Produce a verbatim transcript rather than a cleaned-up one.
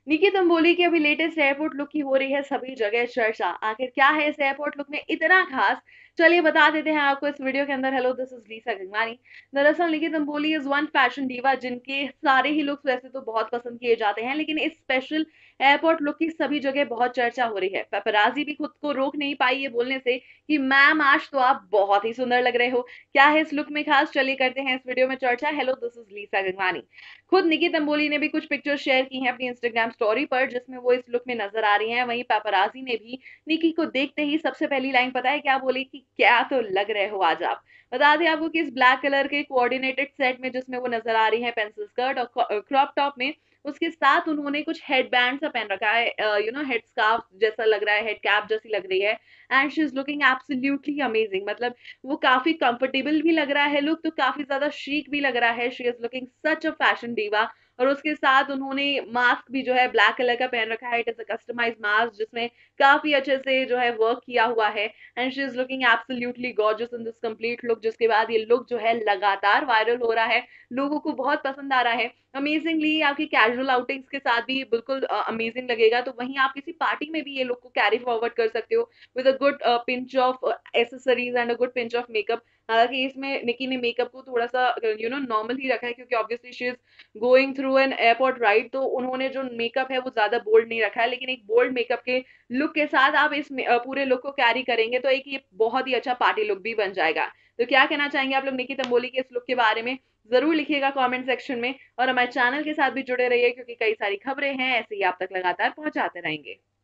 निकी तंबोली की अभी latest airport look की हो रही है सभी जगह चर्चा। आखिर क्या है इस एयरपोर्ट लुक में इतना खास? चलिए बता देते हैं आपको इस वीडियो के अंदर। Hello, this is Lisa Gangwani. दरअसल Nikki Tamboli is one fashion diva जिनके सारे ही लुक्स वैसे तो बहुत पसंद किए जाते हैं, लेकिन इस स्पेशल एयरपोर्ट लुक की सभी जगह बहुत चर्चा हो रही है। पेपराजी भी खुद को रोक नहीं पाई ये बोलने से कि मैम आज तो आप बहुत ही सुंदर लग रहे हो। क्या है इस लुक में खास, चलिए करते हैं इस वीडियो में चर्चा। Hello, this is Lisa Gangwani. खुद निकी तंबोली ने भी कुछ पिक्चर्स शेयर की हैं अपनी इंस्टाग्राम स्टोरी पर, जिसमें वो इस लुक में नजर आ रही हैं। वहीं पापराजी ने भी निकी को देखते ही सबसे पहली लाइन पता है क्या बोली? कि क्या तो लग रहे हो आज आप। बता दें आपको कि इस ब्लैक कलर के कोऑर्डिनेटेड सेट में जिसमें वो नजर आ रही है पेंसिल स्कर्ट और क्रॉप टॉप में, उसके साथ उन्होंने कुछ हेड बैंड सा पहन रखा है, यू नो हेड स्कार्फ जैसा लग रहा है, हेड कैप जैसी लग रही है। And she is looking absolutely amazing. मतलब वो काफी कंफर्टेबल भी लग रहा है लुक, तो काफी ज्यादा शीक भी लग रहा है। She is looking such a fashion diva. और उसके साथ उन्होंने मास्क भी जो है ब्लैक कलर का पहन रखा है। It is a customised mask जिसमें काफी अच्छे से जो है वर्क किया हुआ है। And she is looking absolutely gorgeous in this complete look, जिसके बाद ये लुक जो है लगातार वायरल हो रहा है, लोगों को बहुत पसंद आ रहा है। अमेजिंगली आपकी कैजुअल आउटिंग्स के साथ भी बिल्कुल अमेजिंग लगेगा। तो वहीं आप किसी पार्टी में भी ये लुक को कैरी फॉरवर्ड कर सकते हो with a good pinch of accessories and a good pinch of makeup. हालांकि इसमें निकी ने मेकअप को थोड़ा सा यू नो नॉर्मल ही रखा है, क्योंकि obviously she is going through an airport ride, तो उन्होंने जो मेकअप है वो ज्यादा बोल्ड नहीं रखा है। लेकिन एक बोल्ड मेकअप के लुक के साथ आप इस मे- अ, पूरे लुक को कैरी करेंगे तो एक ये बहुत ही अच्छा पार्टी लुक भी बन जाएगा। तो क्या कहना चाहेंगे आप लोग निकी तंबोली के इस लुक के बारे में? जरूर लिखिएगा कमेंट सेक्शन में, और हमारे चैनल के साथ भी जुड़े रहिए क्योंकि कई सारी खबरें हैं ऐसे ही आप तक लगातार पहुंचाते रहेंगे।